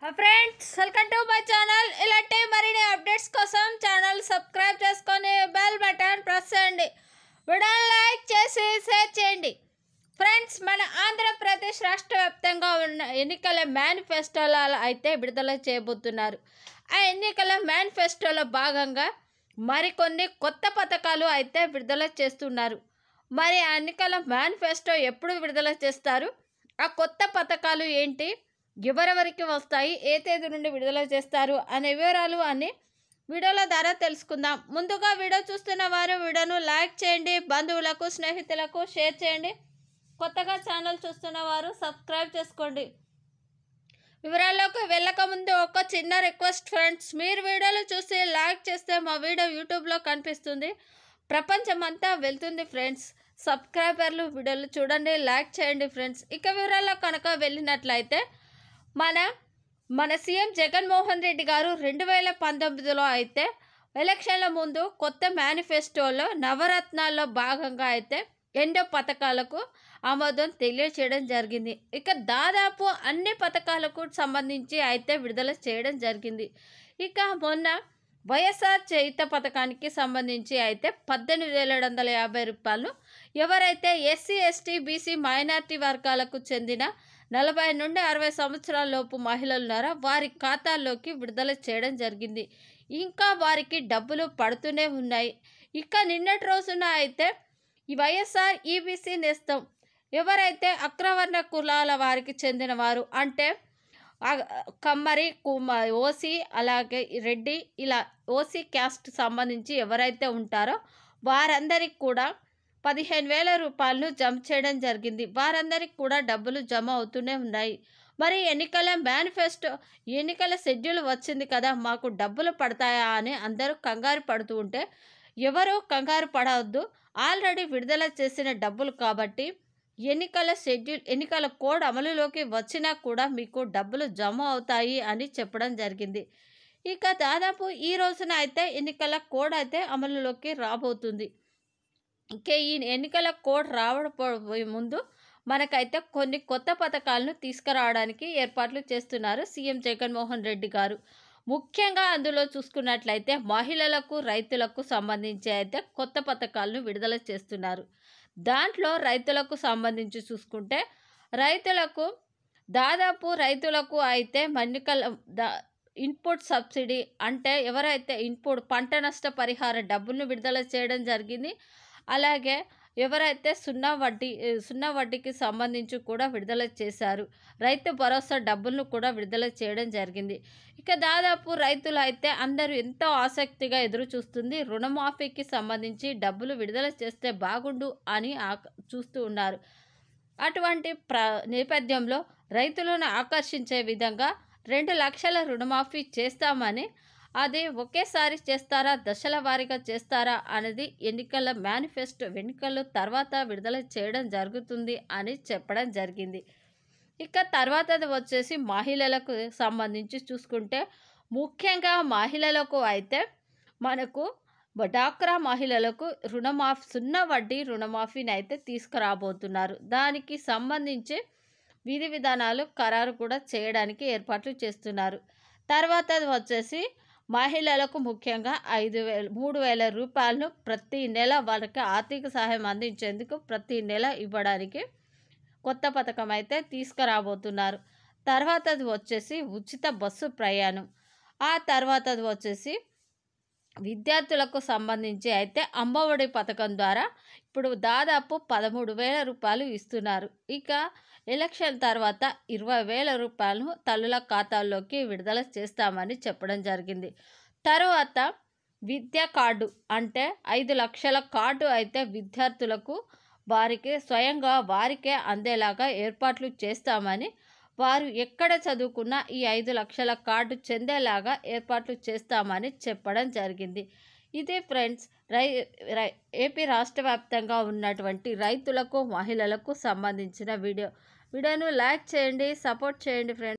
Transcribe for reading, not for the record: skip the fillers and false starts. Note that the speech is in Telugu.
Friends welcome to my channel. ఇలాంటి మరిన్ని అప్డేట్స్ కోసం ఛానల్ సబ్స్క్రైబ్ చేసుకొని బెల్ బటన్ ప్రెస్ చేయండి. వీడియోని లైక్ చేసి షేర్ చేయండి. ఫ్రెండ్స్, మన ఆంధ్రప్రదేశ్ రాష్ట్ర వ్యాప్తంగా ఉన్న ఎన్నికల మేనిఫెస్టోలో అయితే విడుదల చేయబోతున్నారు. ఆ ఎన్నికల మేనిఫెస్టోలో భాగంగా మరికొన్ని కొత్త పథకాలు అయితే విడుదల చేస్తున్నారు. మరి ఆ ఎన్నికల మేనిఫెస్టో ఎప్పుడు విడుదల చేస్తారు, ఆ కొత్త పథకాలు ఏంటి, ఎవరెవరికి వస్తాయి, ఏ తేదీ నుండి విడుదల చేస్తారు అనే వివరాలు అన్ని వీడియోల ద్వారా తెలుసుకుందాం. ముందుగా వీడియో చూస్తున్న వారు వీడియోను లైక్ చేయండి, బంధువులకు స్నేహితులకు షేర్ చేయండి. కొత్తగా ఛానల్ చూస్తున్న వారు సబ్స్క్రైబ్ చేసుకోండి. వివరాల్లోకి వెళ్ళక ముందు ఒక చిన్న రిక్వెస్ట్ ఫ్రెండ్స్, మీరు వీడియోలు చూసి లైక్ చేస్తే మా వీడియో యూట్యూబ్లో కనిపిస్తుంది, ప్రపంచమంతా వెళ్తుంది ఫ్రెండ్స్. సబ్స్క్రైబర్లు వీడియోలు చూడండి, లైక్ చేయండి ఫ్రెండ్స్. ఇక వివరాల్లో కనుక వెళ్ళినట్లయితే మన సీఎం జగన్మోహన్ రెడ్డి గారు 2019లో అయితే ఎలక్షన్ల ముందు కొత్త మేనిఫెస్టోలో నవరత్నాల్లో భాగంగా అయితే ఎన్నో పథకాలకు ఆమోదం తెలియచేయడం జరిగింది. ఇక దాదాపు అన్ని పథకాలకు సంబంధించి అయితే విడుదల చేయడం జరిగింది. ఇక మొన్న వైఎస్ఆర్ చేయుత పథకానికి సంబంధించి అయితే 18,750 రూపాయలు ఎవరైతే ఎస్సీ ఎస్టీ బీసీ మైనార్టీ వర్గాలకు చెందిన 40 నుండి 60 సంవత్సరాల లోపు మహిళలు ఉన్నారో వారి ఖాతాల్లోకి విడుదల చేయడం జరిగింది. ఇంకా వారికి డబ్బులు పడుతూనే ఉన్నాయి. ఇక నిన్నటి రోజున అయితే ఈ వైఎస్ఆర్ ఈబీసీ నేస్తం ఎవరైతే అగ్రవర్ణ కులాల వారికి చెందిన వారు అంటే కమ్మరి ఓసీ అలాగే రెడ్డి ఇలా ఓసీ క్యాస్ట్ సంబంధించి ఎవరైతే ఉంటారో వారందరికి కూడా 15,000 రూపాయలను జమ చేయడం జరిగింది. వారందరికి కూడా డబ్బులు జమ అవుతూనే ఉన్నాయి. మరి ఎన్నికల షెడ్యూల్ వచ్చింది కదా, మాకు డబ్బులు పడతాయా అని అందరూ కంగారు పడుతూ ఉంటే ఎవరు కంగారు పడవద్దు. ఆల్రెడీ విడుదల చేసిన డబ్బులు కాబట్టి ఎన్నికల కోడ్ అమలులోకి వచ్చినా కూడా మీకు డబ్బులు జమ అవుతాయి అని చెప్పడం జరిగింది. ఇక దాదాపు ఈ రోజున అయితే ఎన్నికల కోడ్ అయితే అమలులోకి రాబోతుంది. ఇక ఈ ఎన్నికల కోడ్ రావడం ముందు మనకైతే కొన్ని కొత్త పథకాలను తీసుకురావడానికి ఏర్పాట్లు చేస్తున్నారు సీఎం జగన్మోహన్ రెడ్డి గారు. ముఖ్యంగా అందులో చూసుకున్నట్లయితే మహిళలకు రైతులకు సంబంధించి అయితే కొత్త పథకాలను విడుదల చేస్తున్నారు. దాంట్లో రైతులకు సంబంధించి చూసుకుంటే రైతులకు అయితే ఇన్పుట్ సబ్సిడీ అంటే ఎవరైతే పంట నష్ట పరిహార డబ్బులను విడుదల చేయడం జరిగింది. అలాగే ఎవరైతే సున్నా వడ్డీకి సంబంధించి కూడా విడుదల చేశారు. రైతు భరోసా డబ్బులను కూడా విడుదల చేయడం జరిగింది. ఇక దాదాపు రైతులు అయితే అందరూ ఎంతో ఆసక్తిగా ఎదురు చూస్తుంది. రుణమాఫీకి సంబంధించి డబ్బులు విడుదల చేస్తే బాగుండు అని చూస్తూ ఉన్నారు. అటువంటి నేపథ్యంలో రైతులను ఆకర్షించే విధంగా 2 లక్షల రుణమాఫీ చేస్తామని, అది ఒకేసారి చేస్తారా దశల వారీగా చేస్తారా అనేది ఎన్నికల మేనిఫెస్టో ఎన్నికల తర్వాత విడుదల చేయడం జరుగుతుంది అని చెప్పడం జరిగింది. ఇక తర్వాతది వచ్చేసి మహిళలకు సంబంధించి చూసుకుంటే ముఖ్యంగా మహిళలకు అయితే మనకు డాక్రా మహిళలకు సున్నా వడ్డీ రుణమాఫీని అయితే తీసుకురాబోతున్నారు. దానికి సంబంధించి విధి విధానాలు ఖరారు కూడా చేయడానికి ఏర్పాట్లు చేస్తున్నారు. తర్వాతది వచ్చేసి మహిళలకు ముఖ్యంగా 3,000 రూపాయలను ప్రతి నెల వాళ్ళకి ఆర్థిక సహాయం అందించేందుకు ప్రతి నెల ఇవ్వడానికి కొత్త పథకం అయితే తీసుకురాబోతున్నారు. తర్వాతది వచ్చేసి ఉచిత బస్సు ప్రయాణం. ఆ తర్వాతది వచ్చేసి విద్యార్థులకు సంబంధించి అయితే అమ్మఒడి పథకం ద్వారా ఇప్పుడు దాదాపు 13,000 రూపాయలు ఇస్తున్నారు. ఇక ఎలక్షన్ తర్వాత 20,000 రూపాయలను తల్లుల ఖాతాల్లోకి విడుదల చేస్తామని చెప్పడం జరిగింది. తర్వాత విద్యా కార్డు అంటే 5 లక్షల కార్డు అయితే విద్యార్థులకు స్వయంగా వారికే అందేలాగా ఏర్పాట్లు చేస్తామని, వారు ఎక్కడ చదువుకున్నా ఈ 5 లక్షల కార్డు చెందేలాగా ఏర్పాట్లు చేస్తామని చెప్పడం జరిగింది. ఇది ఫ్రెండ్స్ ఏపీ రాష్ట్ర వ్యాప్తంగా ఉన్నటువంటి రైతులకు మహిళలకు సంబంధించిన వీడియోను లైక్ చేయండి, సపోర్ట్ చేయండి ఫ్రెండ్స్.